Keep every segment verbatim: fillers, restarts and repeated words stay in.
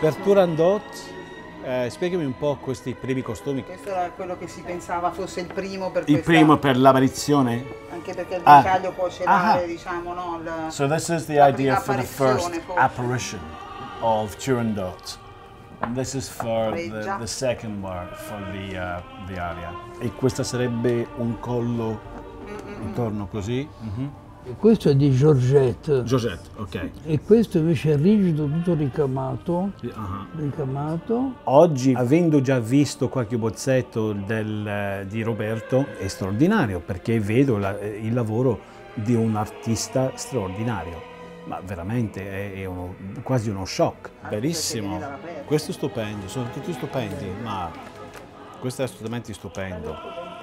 Per Turandot, eh, spiegami un po' questi primi costumi. Questo era quello che si pensava fosse il primo per Il questa... primo per l'apparizione? Anche perché il Ah. bagaglio può celare, Ah. diciamo, no? Il... So this is the la idea prima for the first apparizione, forse. apparition of Turandot. And this is for the, Reggia. the second one, for the, uh, the aria. E questo sarebbe un collo intorno così? Mhm. E questo è di Georgette. Georgette, ok. E questo invece è rigido, tutto ricamato. Sì, uh-huh. Ricamato. Oggi, avendo già visto qualche bozzetto del, di Roberto, è straordinario perché vedo la, il lavoro di un artista straordinario. Ma veramente è, è uno, quasi uno shock. Bellissimo. Questo è stupendo, sono tutti stupendi, ma questo è assolutamente stupendo.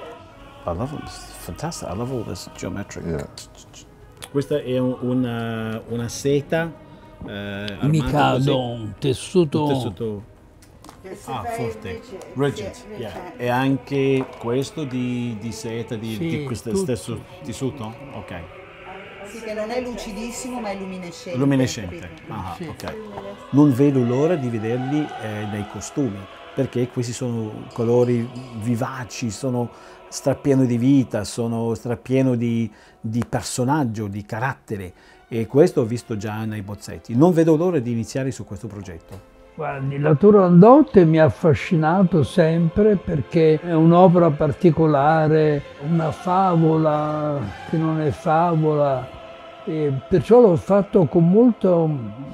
I love it, it's fantastic. I love all this geometric. Yeah. Questa è un, una, una seta eh, armata Mikado, così. un tessuto. Un tessuto ah, forte, rigid, yeah. E anche questo di, di seta, di, Sì, di questo tutto. stesso tessuto? Ok. Sì, che non è lucidissimo, ma è luminescente. Luminescente, ah, Sì. ok. Non vedo l'ora di vederli eh, nei costumi, perché questi sono colori vivaci, sono strapieno di vita, sono strapieno di, di personaggio, di carattere, e questo ho visto già nei bozzetti. Non vedo l'ora di iniziare su questo progetto. Guardi, la Turandot mi ha affascinato sempre perché è un'opera particolare, una favola che non è favola, e perciò l'ho fatto con, molto,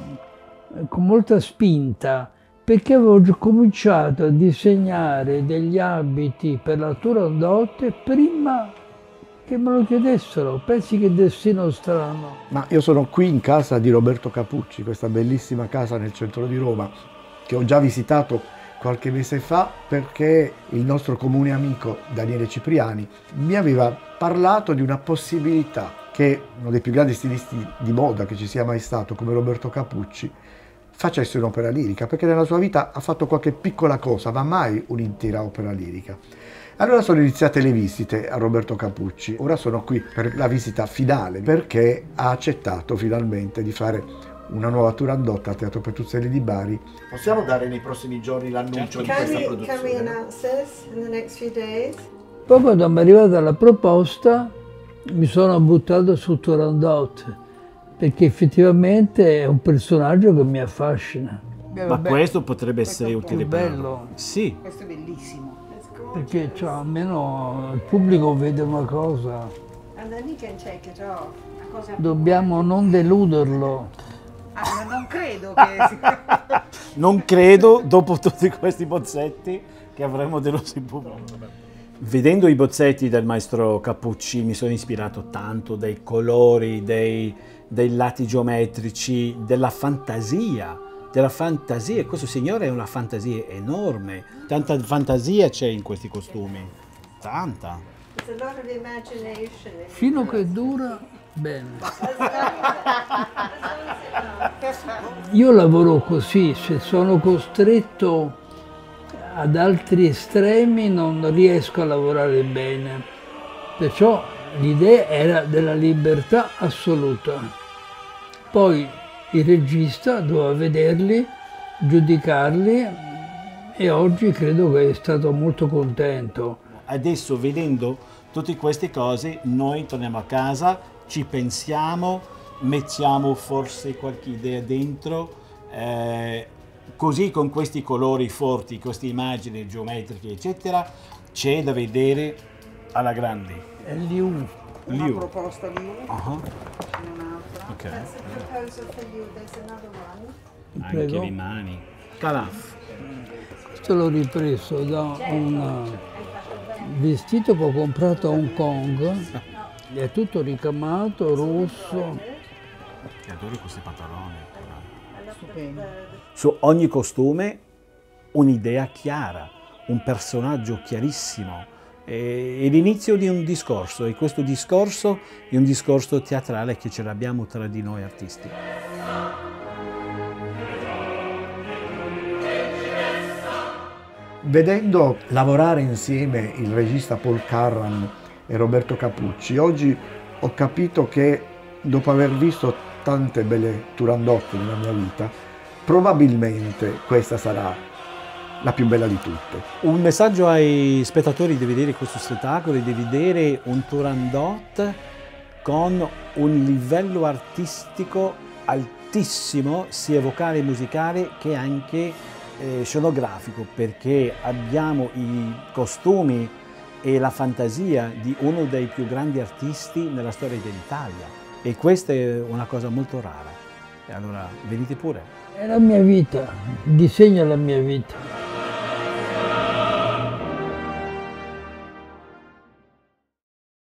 con molta spinta, perché avevo già cominciato a disegnare degli abiti per la Turandot prima che me lo chiedessero. Pensi che destino strano. Ma io sono qui in casa di Roberto Capucci, questa bellissima casa nel centro di Roma, che ho già visitato qualche mese fa perché il nostro comune amico Daniele Cipriani mi aveva parlato di una possibilità che uno dei più grandi stilisti di moda che ci sia mai stato, come Roberto Capucci, facesse un'opera lirica, perché nella sua vita ha fatto qualche piccola cosa, ma mai un'intera opera lirica. Allora sono iniziate le visite a Roberto Capucci. Ora sono qui per la visita finale, perché ha accettato finalmente di fare una nuova Turandot al Teatro Petruzzelli di Bari. Possiamo dare nei prossimi giorni l'annuncio di questa produzione? Poi quando mi è arrivata la proposta mi sono buttato su Turandot, perché effettivamente è un personaggio che mi affascina. Ma questo potrebbe essere questo utile è per... bello. Sì. Questo è bellissimo. Perché cioè, almeno il pubblico vede una cosa. Dobbiamo non deluderlo. Ah, ma non credo che... si... Non credo, dopo tutti questi bozzetti, che avremo deluso il pubblico. Vedendo i bozzetti del maestro Capucci mi sono ispirato tanto dei colori, dei, dei lati geometrici, della fantasia. Della fantasia, questo signore è una fantasia enorme, tanta fantasia c'è in questi costumi, tanta. Fino che dura, bene. Io lavoro così, se sono costretto ad altri estremi non riesco a lavorare bene, perciò l'idea era della libertà assoluta. Poi il regista doveva vederli, giudicarli, e oggi credo che è stato molto contento. Adesso, vedendo tutte queste cose, noi torniamo a casa, ci pensiamo, mettiamo forse qualche idea dentro, eh, così con questi colori forti, queste immagini geometriche, eccetera, c'è da vedere alla grande. È Liu. Una Liu. proposta di uno, Uh-huh. un'altra. Ok. Anche Prego. le mani. Calaf. Questo l'ho ripreso da un vestito che ho comprato a Hong Kong, è tutto ricamato, rosso. Che adoro questi pantaloni. Stupendo. Su ogni costume un'idea chiara, un personaggio chiarissimo. È l'inizio di un discorso, e questo discorso è un discorso teatrale che ce l'abbiamo tra di noi artisti. Vedendo lavorare insieme il regista Paul Carran e Roberto Capucci, oggi ho capito che dopo aver visto tante belle Turandot nella mia vita, probabilmente questa sarà la più bella di tutte. Un messaggio ai spettatori di vedere questo spettacolo è di vedere un Turandot con un livello artistico altissimo, sia vocale e musicale che anche eh, scenografico, perché abbiamo i costumi e la fantasia di uno dei più grandi artisti nella storia dell'Italia, e questa è una cosa molto rara. E allora venite pure. È la mia vita, il disegno è la mia vita.